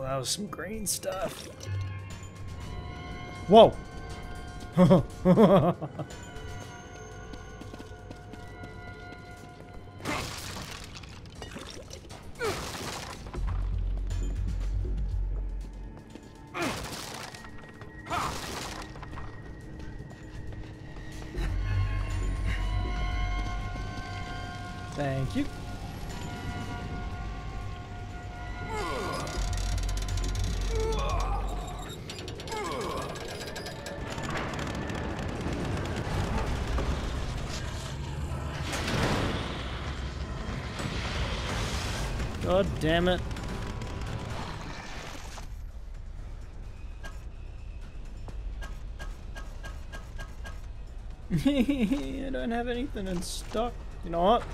that was some green stuff. Whoa! Thank you. God damn it. I don't have anything in stock. You know what?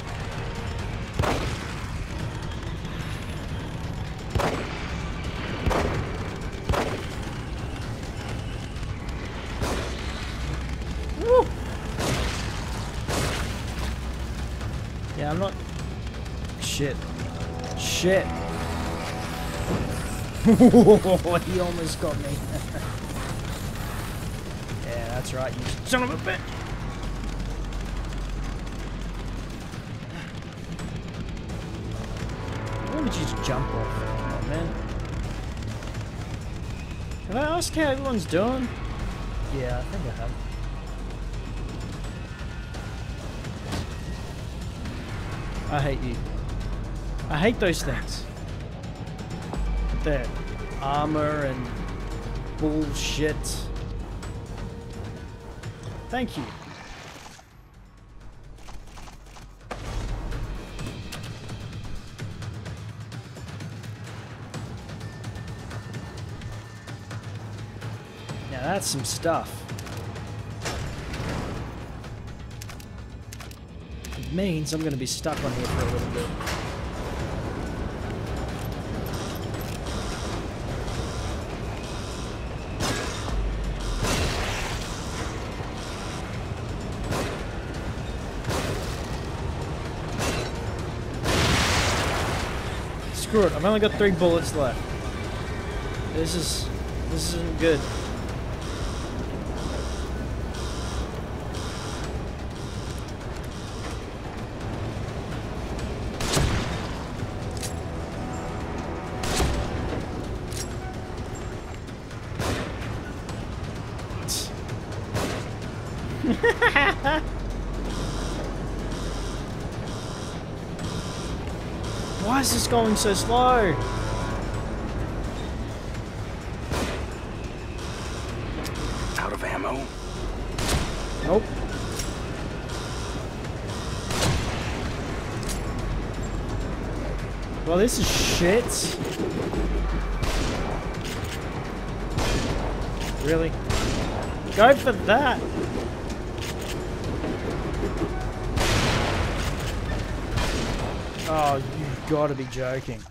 Woo! Yeah, I'm not... Shit. Shit. He almost got me. Yeah, that's right, you son of a bitch. Why would you just jump off? Come on, man. Have I asked how everyone's doing? Yeah, I think I have. I hate you. I hate those things. Their armor and bullshit. Thank you. Now that's some stuff. It means I'm going to be stuck on here for a little bit. Screw it, I've only got 3 bullets left. This isn't good. Why is this going so slow? Out of ammo? Nope. Well, this is shit. Really? Go for that. Oh, you've got to be joking.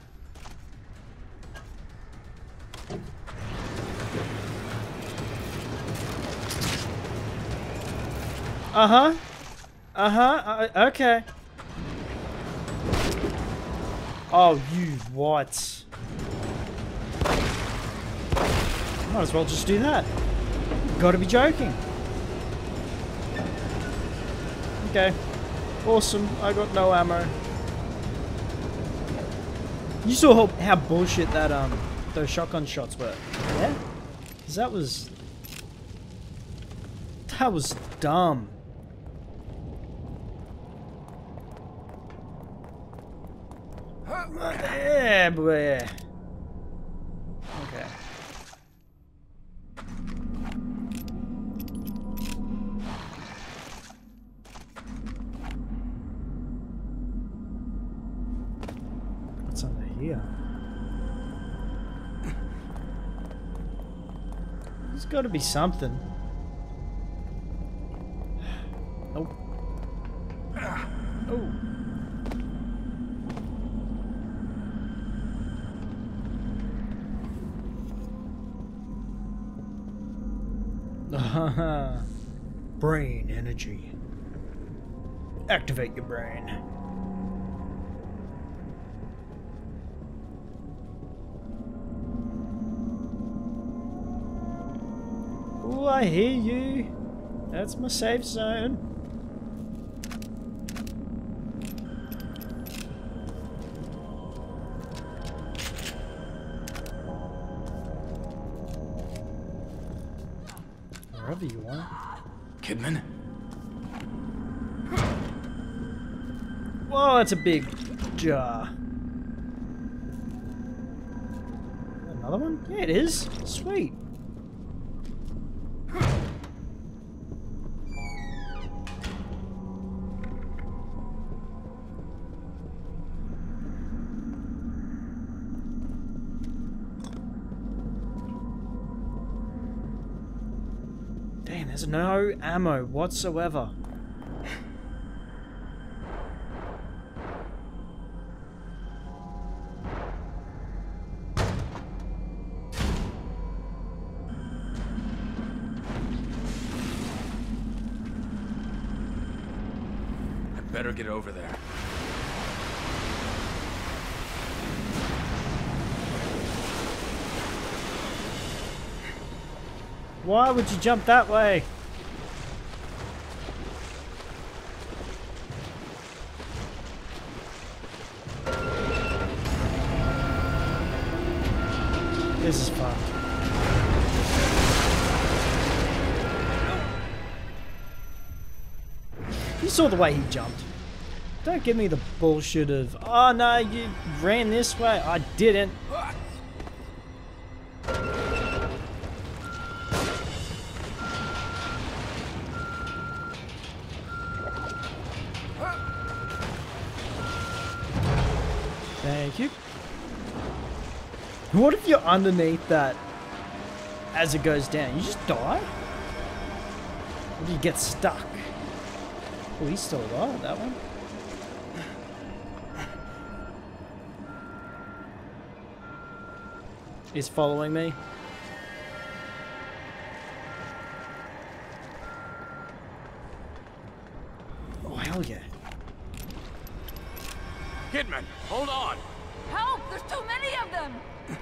Uh-huh. Okay. Oh, you what? Might as well just do that. You've got to be joking. Okay. Awesome. I got no ammo. You saw how bullshit that those shotgun shots were, yeah? Cause that was dumb. Yeah, boy. Okay. What's under here? There's got to be something. Nope. Oh. Brain energy. Activate your brain. Ooh, I hear you. That's my safe zone. Wherever you are. Kidman? Whoa, that's a big jar. Another one? Yeah, it is. Sweet. Damn, there's no ammo whatsoever. Better get over there. Why would you jump that way? This is fun. You saw the way he jumped. Don't give me the bullshit of, oh no, you ran this way. I didn't. Thank you. What if you're underneath that as it goes down? You just die? Or do you get stuck? Oh, he's still alive, that one. He's following me. Oh, hell yeah. Kidman, hold on! Help! There's too many of them!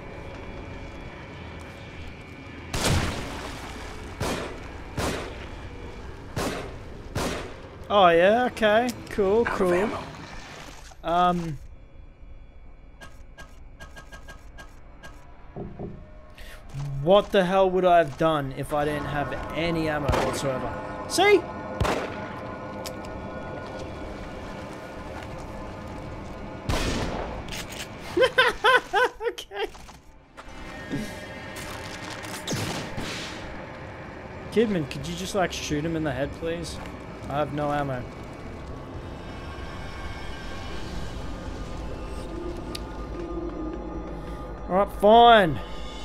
Oh yeah, okay. Cool, Out of cool. ammo. What the hell would I have done if I didn't have any ammo whatsoever? See? Okay. Kidman, could you just like shoot him in the head, please? I have no ammo. Alright, fine.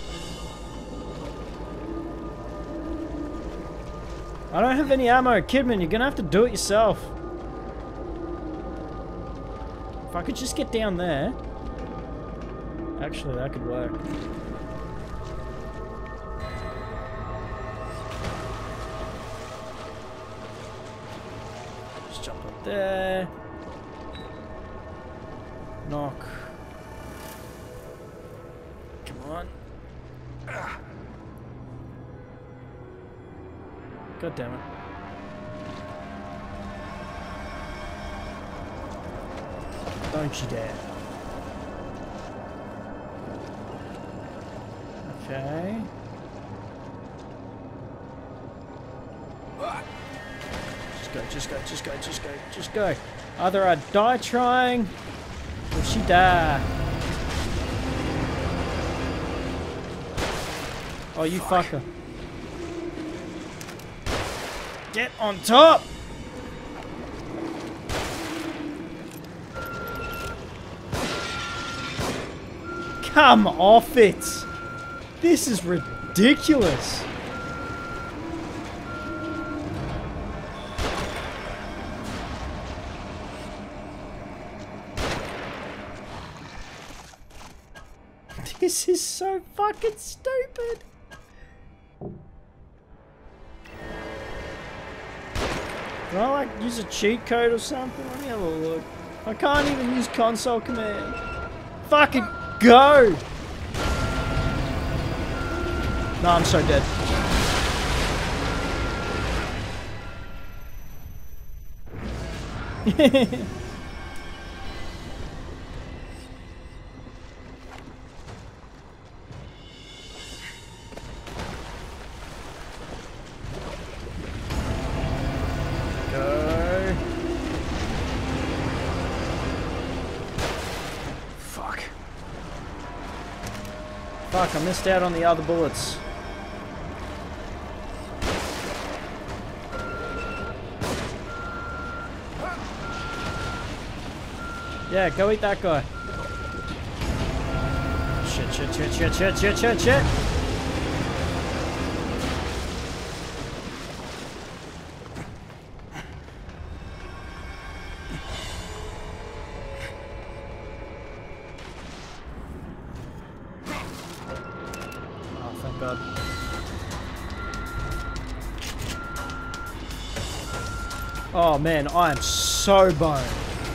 I don't have any ammo. Kidman, you're gonna have to do it yourself. If I could just get down there. Actually, that could work. Just jump up there. Knock. Come on. God damn it. Don't you dare. Okay. Just go, just go, just go, just go, just go. Either I die trying, or she die. Oh, you fucker. Get on top! Come off it! This is ridiculous! This is so fucking stupid! Can I like use a cheat code or something? Let me have a look. I can't even use console command. Fucking go! No, I'm so dead. Go. Fuck. Fuck, I missed out on the other bullets. Yeah, go eat that guy. Shit, shit, shit, shit, shit, shit, shit, shit. Oh, thank God. Oh man, I am so boned.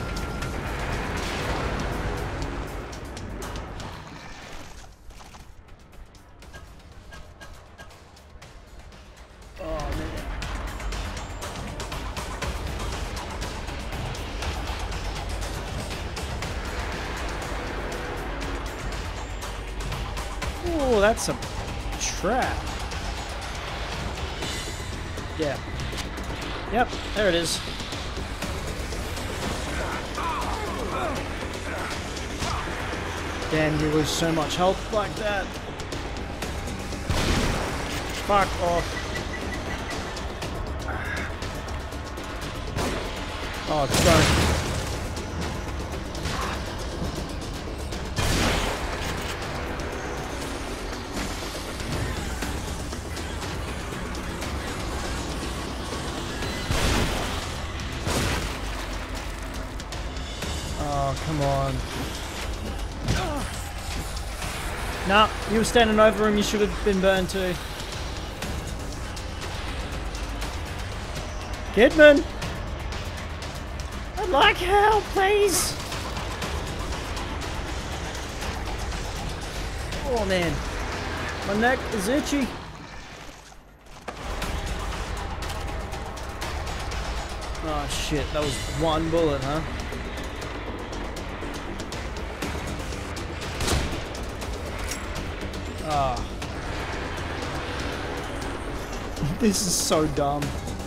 Oh, that's a trap. Yeah. Yep, there it is. Damn, you lose so much health like that. Fuck off. Oh, it's going. Oh, come on. Nah, you were standing over him, you should have been burned too. Kidman! I'd like help, please! Oh man. My neck is itchy. Oh shit, that was one bullet, huh? Ah. This is so dumb.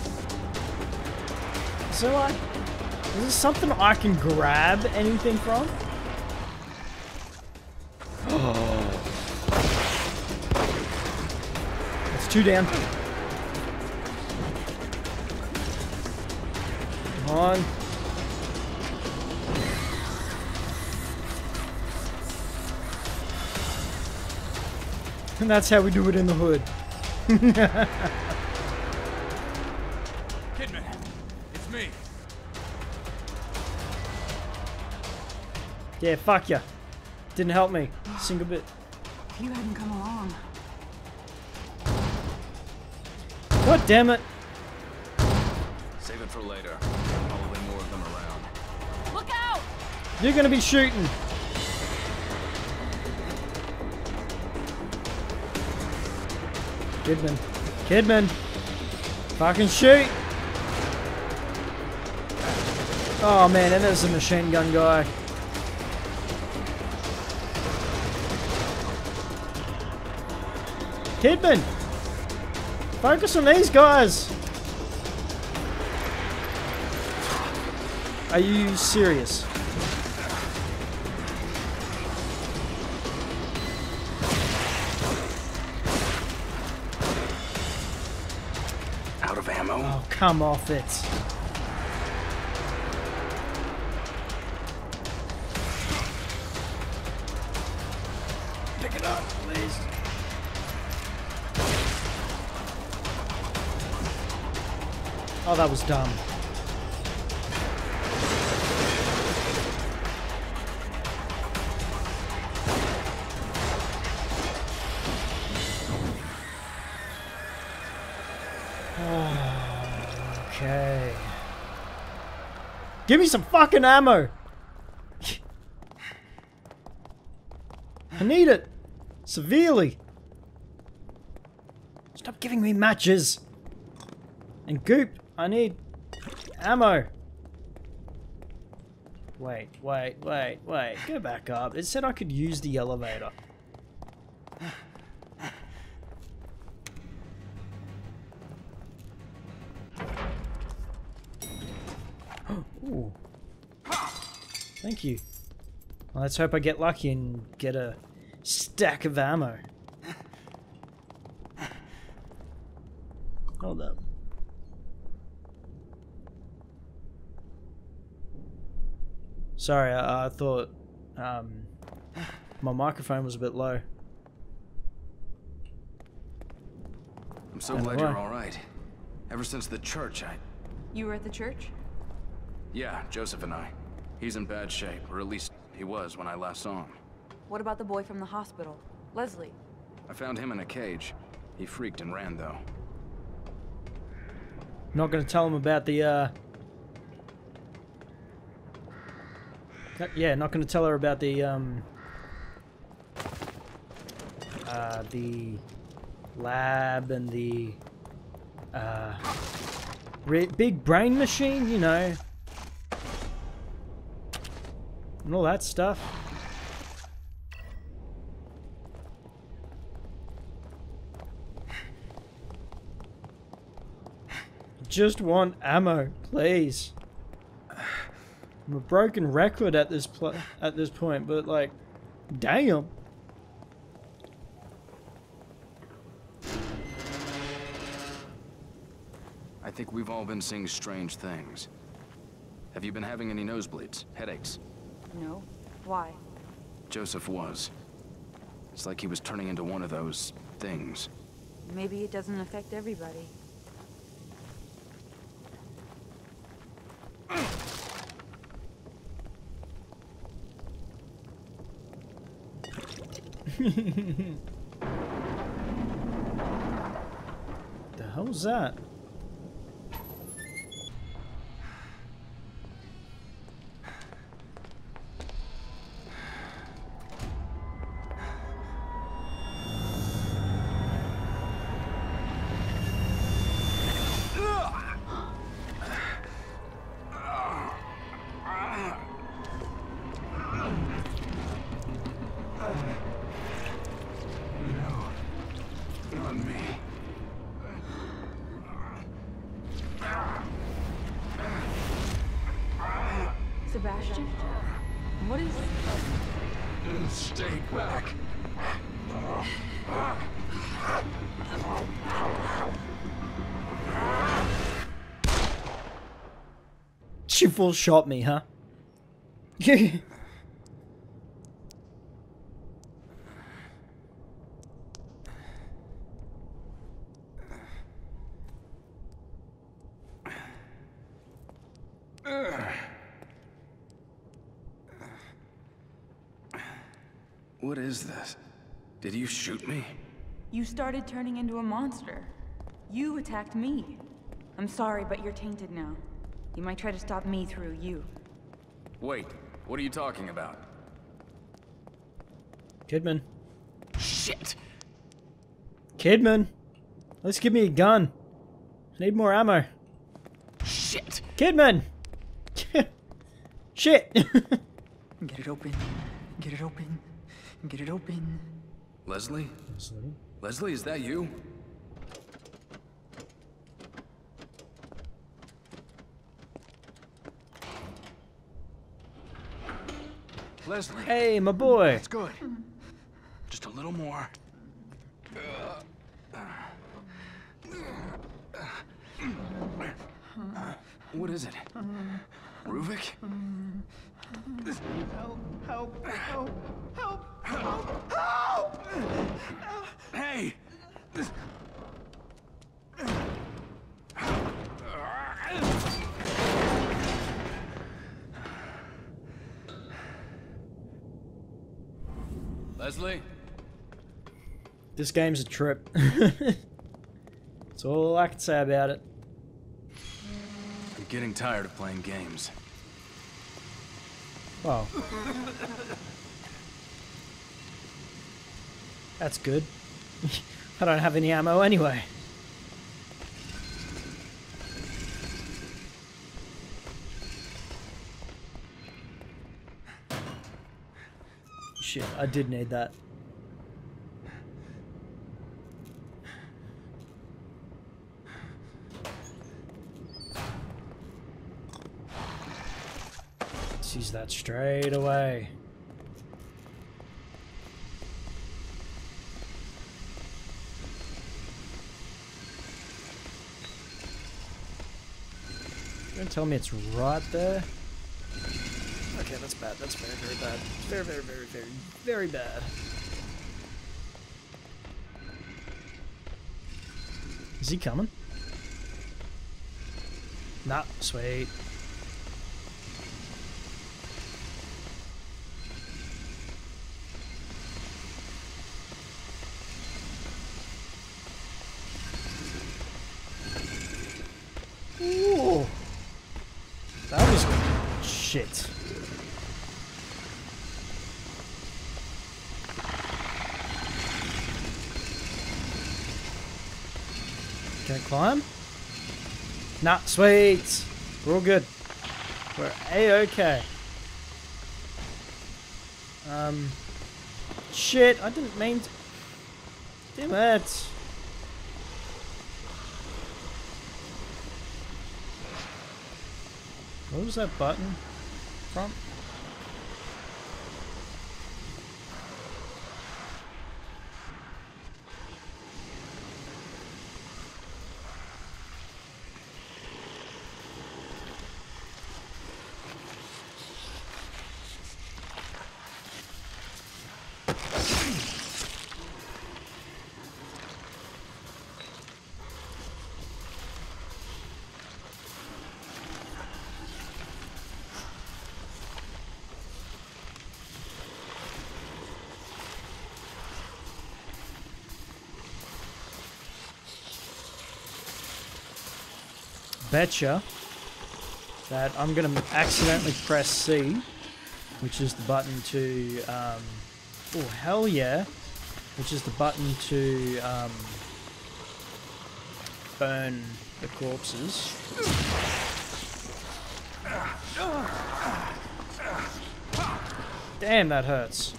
So like, is this something I can grab anything from? Oh. It's two down. Come on. And that's how we do it in the hood. Kidman, it's me. Yeah, fuck ya. Didn't help me. Single bit. If you hadn't come along. God damn it. Save it for later. Probably more of them around. Look out! You're gonna be shooting. Kidman. Kidman. Fucking shoot. Oh man, and there's a machine gun guy. Kidman. Focus on these guys. Are you serious? Out of ammo. Oh, come off it. Pick it up, please. Oh, that was dumb. Okay. Give me some fucking ammo. I need it. Severely. Stop giving me matches. And goop, I need ammo. Wait. Go back up. It said I could use the elevator. Ooh. Thank you. Well, let's hope I get lucky and get a stack of ammo. Hold up. Sorry, I thought my microphone was a bit low. I'm so glad you're all right. Ever since the church, You were at the church? Yeah, Joseph and I. He's in bad shape, or at least he was when I last saw him. What about the boy from the hospital? Leslie? I found him in a cage. He freaked and ran, though. Not gonna tell him about the yeah, not gonna tell her about the lab and the big brain machine, you know, and all that stuff. Just want ammo, please. I'm a broken record at this point, but like, damn. I think we've all been seeing strange things. Have you been having any nosebleeds, headaches? No. Why? Joseph was. It's like he was turning into one of those things. Maybe it doesn't affect everybody. The hell's that? Sebastian? What is... Stay back. She full shot me, huh? What is this? Did you shoot me? You started turning into a monster. You attacked me. I'm sorry, but you're tainted now. You might try to stop me through you. Wait, what are you talking about? Kidman. Shit! Kidman! Let's give me a gun. I need more ammo. Shit! Kidman! Shit! Get it open. Get it open. Get it open. Leslie? Leslie, is that you? Leslie. Hey, my boy. That's good. Just a little more. What is it? Ruvik? Help! Help! Help! Help! Help! Help! Hey! Leslie? This game's a trip. That's all I can say about it. I'm getting tired of playing games. Wow. That's good. I don't have any ammo anyway. shit, I did need that. Let's use that straight away. You're gonna tell me it's right there? Okay, that's bad. That's very, very bad. Very, very, very, very, very bad. Is he coming? Nah, sweet. Ooh. That was shit. Can I climb? Nah, sweet. We're all good. We're A-okay. Shit, I didn't mean to... Damn it. What was that button from? Betcha that I'm gonna accidentally press C, which is the button to oh hell yeah, which is the button to burn the corpses. Damn, that hurts.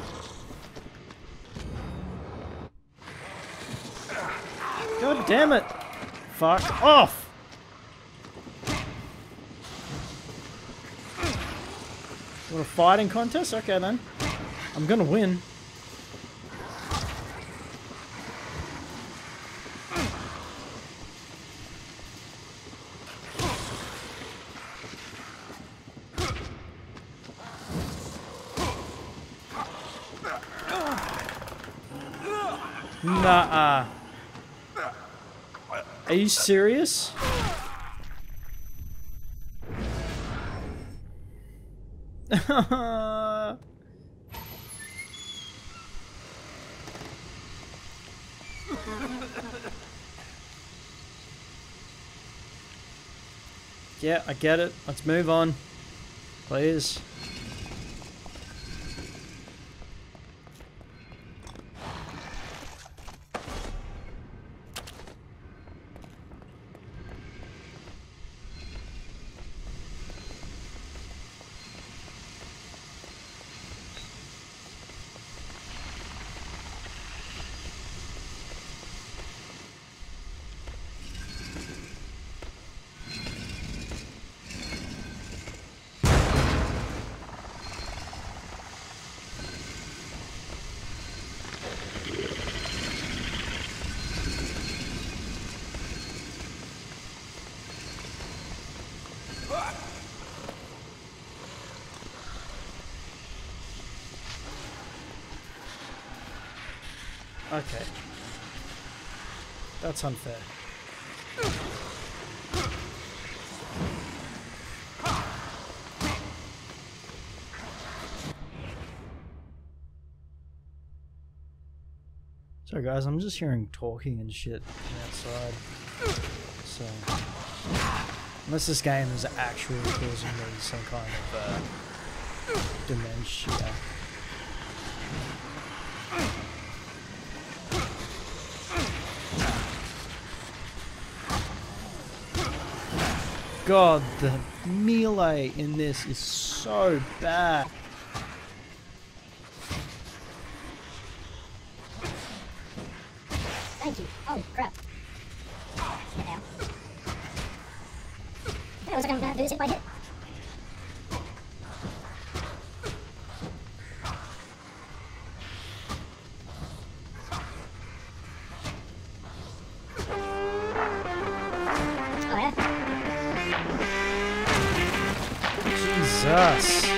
God damn it. Fuck off. Want a fighting contest? Okay then. I'm gonna win. Nah. Are you serious? Yeah, I get it. Let's move on. Please. Okay. That's unfair. Sorry guys, I'm just hearing talking and shit outside. So, unless this game is actually causing me some kind of dementia. God, the melee in this is so bad. Oh, crap. Get down. Yeah, looks like I'm gonna do this hit by hit. Oh, yeah? Jesus.